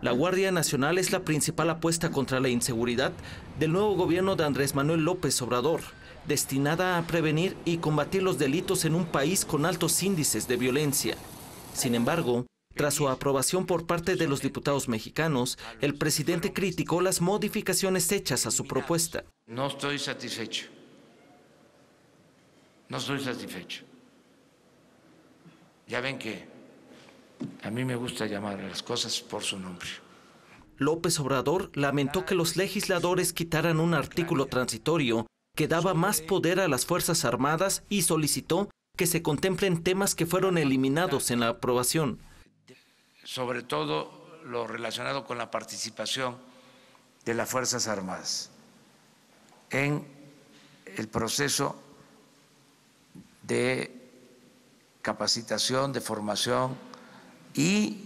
La Guardia Nacional es la principal apuesta contra la inseguridad del nuevo gobierno de Andrés Manuel López Obrador, destinada a prevenir y combatir los delitos en un país con altos índices de violencia. Sin embargo, tras su aprobación por parte de los diputados mexicanos, el presidente criticó las modificaciones hechas a su propuesta. No estoy satisfecho. No estoy satisfecho. Ya ven que a mí me gusta llamar a las cosas por su nombre. López Obrador lamentó que los legisladores quitaran un artículo transitorio que daba más poder a las Fuerzas Armadas y solicitó que se contemplen temas que fueron eliminados en la aprobación. Sobre todo lo relacionado con la participación de las Fuerzas Armadas en el proceso de capacitación, de formación y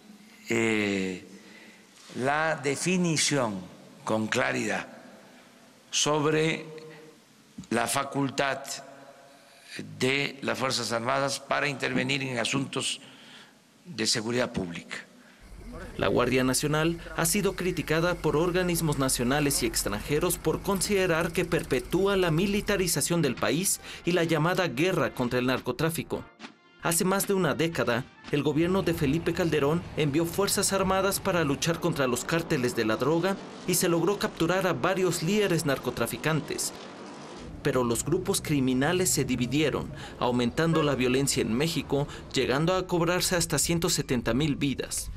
la definición con claridad sobre la facultad de las Fuerzas Armadas para intervenir en asuntos de seguridad pública. La Guardia Nacional ha sido criticada por organismos nacionales y extranjeros por considerar que perpetúa la militarización del país y la llamada guerra contra el narcotráfico. Hace más de una década, el gobierno de Felipe Calderón envió fuerzas armadas para luchar contra los cárteles de la droga y se logró capturar a varios líderes narcotraficantes. Pero los grupos criminales se dividieron, aumentando la violencia en México, llegando a cobrarse hasta 170,000 vidas.